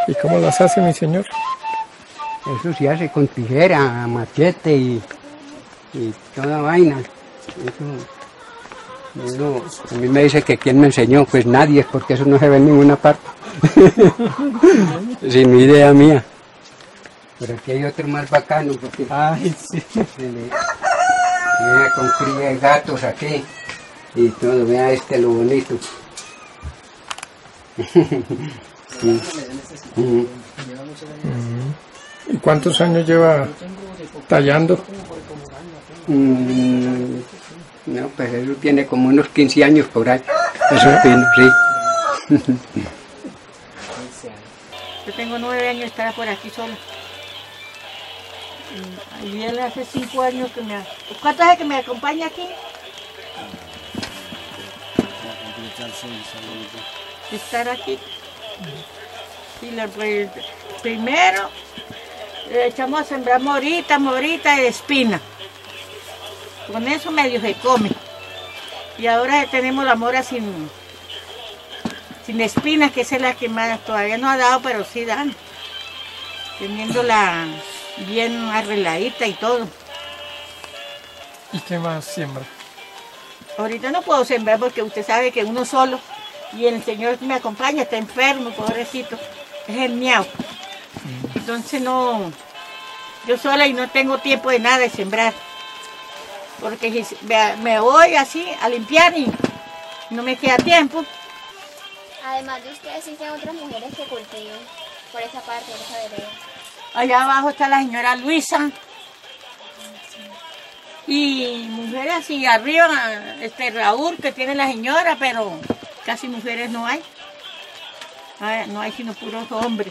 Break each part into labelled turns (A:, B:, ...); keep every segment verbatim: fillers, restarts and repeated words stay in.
A: ¿Y cómo las hace, mi señor?
B: Eso se hace con tijera, machete y, y toda vaina. Eso, uno, a mí me dice que quién me enseñó, pues nadie, porque eso no se ve en ninguna parte. Sin idea mía. Pero aquí hay otro más bacano, porque
A: Ay, sí.
B: se le, vea con cría de gatos aquí y todo, vea este lo bonito. Sí. Uh-huh.
A: ¿Y cuántos años lleva tallando?
B: Mm, no, pues eso tiene como unos quince años por ahí. Eso es fino, sí.
C: Yo tengo nueve años de estar por aquí sola. Y él hace cinco años que me... ¿Cuánto hace que me acompaña aquí? Estar aquí. Y le, pues, primero le echamos a sembrar morita, morita y espina. Con eso medio se come. Y ahora tenemos la mora sin, sin espinas, que esa es la que más todavía no ha dado, pero sí dan. Teniéndola bien arregladita y todo.
A: ¿Y qué más siembra?
C: Ahorita no puedo sembrar porque usted sabe que uno solo, y el señor que me acompaña está enfermo, pobrecito, es el miau. Mm. Entonces no, yo sola y no tengo tiempo de nada de sembrar. Porque me, me voy así a limpiar y no me queda tiempo.
D: Además de ustedes, existen otras mujeres que cultivan por esa parte, por esa vereda.
C: Allá abajo está la señora Luisa. Y mujeres así, arriba, este Raúl, que tiene la señora, pero casi mujeres no hay. No hay sino puros hombres.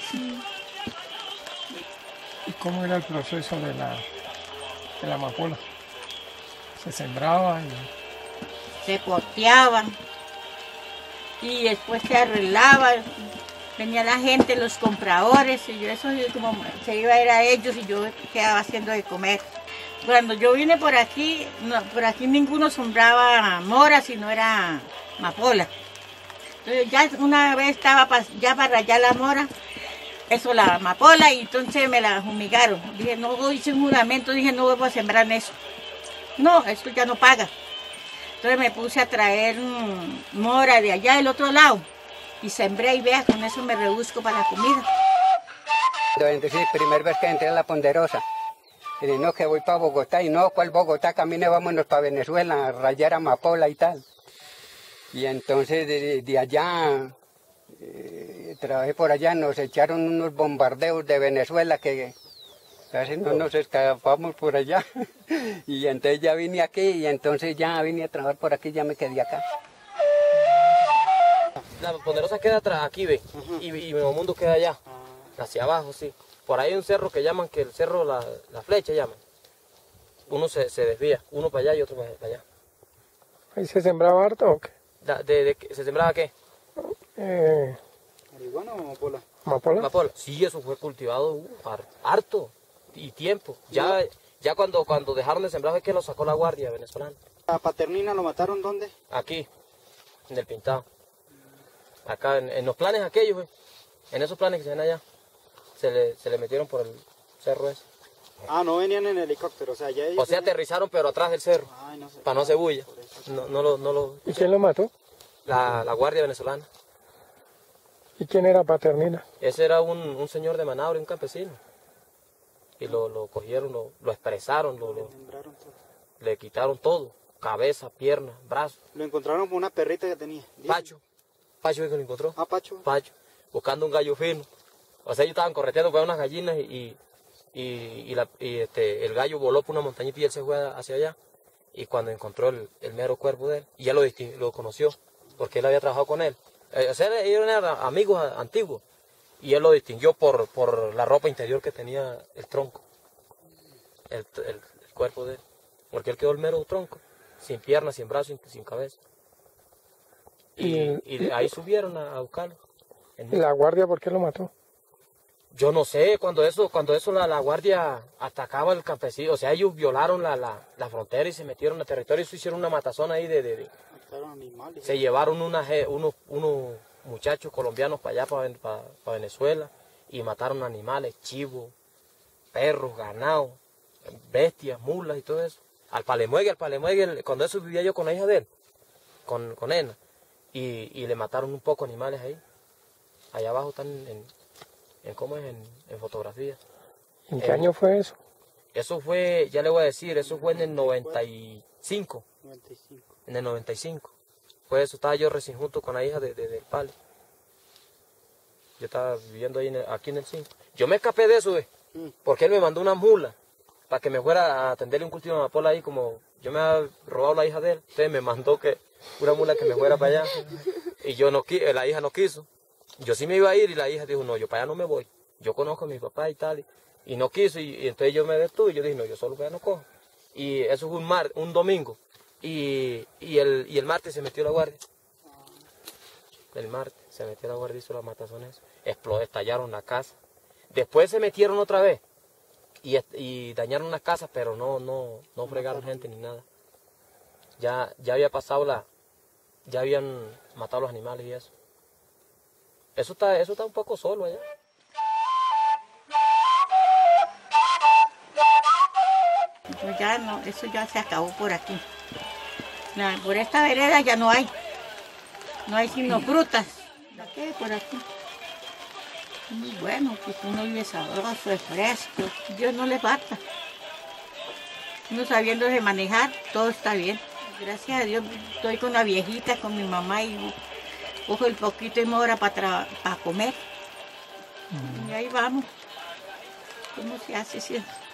A: ¿Y cómo era el proceso de la, de la amapola? Se sembraba y...
C: Se poteaban y después se arreglaba, venía la gente, los compradores, y yo eso como se iba a ir a ellos y yo quedaba haciendo de comer. Cuando yo vine por aquí, no, por aquí ninguno sembraba mora, sino era amapola. Entonces ya una vez estaba pa, ya para rayar la mora, eso la amapola, y entonces me la fumigaron. Dije, no, hice un juramento, dije, no vuelvo a sembrar en eso. No, esto ya no paga. Entonces me puse a traer mmm, mora de allá del otro lado y sembré y vea, con eso me rebusco para la comida.
B: Entonces, primera vez que entré a la Ponderosa, y dije, no, que voy para Bogotá, y no, ¿cuál Bogotá? Camine, vámonos para Venezuela, a rayar amapola y tal. Y entonces de, de allá, eh, trabajé por allá, nos echaron unos bombardeos de Venezuela que... casi no nos escapamos por allá. Y entonces ya vine aquí y entonces ya vine a trabajar por aquí y ya me quedé acá.
E: La Ponderosa queda atrás, aquí ve, uh-huh. y, y Nuevo Mundo queda allá, uh-huh. hacia abajo, sí. Por ahí hay un cerro que llaman, que el cerro, la, la flecha llaman. Uno se, se desvía, uno para allá y otro para allá.
A: ¿Ahí se sembraba harto o qué?
E: Da, de, de, ¿Se sembraba qué?
A: Eh...
F: ¿Marihuana o amapola?
A: ¿Amapola?
E: Amapola. Sí, eso fue cultivado uh, harto. Y tiempo. Ya, ya cuando, cuando dejaron de sembrar fue que lo sacó la Guardia venezolana.
F: ¿A Paternina lo mataron dónde?
E: Aquí, en el Pintado. Acá, en, en los planes aquellos, wey. En esos planes que se ven allá, se le, se le metieron por el cerro ese.
F: Ah, no venían en helicóptero, o sea, ya ellos...
E: O sea, aterrizaron pero atrás del cerro, Ay, no sé, para no hacer bulla. No, no lo, no lo...
A: ¿Y quién lo mató?
E: La, la Guardia venezolana.
A: ¿Y quién era Paternina?
E: Ese era un, un señor de Manaure, un campesino. Y lo, lo cogieron, lo, lo expresaron, lo, lo, le quitaron todo, cabeza, pierna, brazos.
F: Lo encontraron con una perrita que tenía.
E: Pacho, Pacho es que lo encontró.
F: Ah, Pacho.
E: Pacho, buscando un gallo fino. O sea, ellos estaban correteando con unas gallinas y, y, y, la, y este, el gallo voló por una montañita y él se fue hacia allá. Y cuando encontró el, el mero cuerpo de él, y ya lo, lo conoció, porque él había trabajado con él. O sea, ellos eran amigos antiguos. Y él lo distinguió por, por la ropa interior que tenía el tronco, el, el, el cuerpo de él. Porque él quedó el mero tronco, sin piernas, sin brazos, sin, sin cabeza. Y, y, y de ahí subieron a, a buscarlo.
A: ¿Y la Guardia por qué lo mató?
E: Yo no sé, cuando eso, cuando eso la, la Guardia atacaba al campesino, o sea, ellos violaron la, la, la frontera y se metieron al territorio y se hicieron una matazón ahí de... de, de
F: animales,
E: se llevaron unas, unos, unos muchachos colombianos para allá, para, para, para Venezuela, y mataron animales, chivos, perros, ganado, bestias, mulas y todo eso. Al palemuegue, al palemuegue, cuando eso vivía yo con la hija de él, con, con Ena, y, y le mataron un poco animales ahí. Allá abajo están en, en ¿cómo es? En, en fotografía.
A: ¿En qué
E: Eh,
A: año fue eso?
E: Eso fue, ya le voy a decir, eso fue en el noventa y cinco.
F: noventa y cinco.
E: En el noventa y cinco. Fue eso, estaba yo recién junto con la hija de, de, del Pale. Yo estaba viviendo ahí en el- aquí en el cinco. Yo me escapé de eso, ¿ves? Porque él me mandó una mula para que me fuera a atenderle un cultivo de amapola ahí, como yo me había robado la hija de él. Entonces me mandó que una mula que me fuera para allá. Y yo no qui- la hija no quiso. Yo sí me iba a ir y la hija dijo, no, yo para allá no me voy. Yo conozco a mi papá y tal. Y, y no quiso, y, y entonces yo me detuve y yo dije, no, yo solo para allá no cojo. Y eso fue un, mar, un domingo. Y, y, el, y el martes se metió la guardia. El martes se metió la guardia, hizo las matazones. Explotó, estallaron la casa. Después se metieron otra vez. Y, est- y dañaron las casas, pero no, no, no fregaron gente ni nada. Ya, ya había pasado la... Ya habían matado los animales y eso. Eso está, eso está un poco solo allá.
C: Pues ya no, eso ya se acabó por aquí. La- por esta vereda ya no hay. No hay sino frutas. ¿La qué? Por aquí. Muy bueno, pues uno vive sabroso, es fresco. Dios no le falta. Uno sabiéndose manejar, todo está bien. Gracias a Dios estoy con la viejita, con mi mamá y cojo el poquito y me hora para para comer. Y ahí vamos. ¿Cómo se hace? Sí.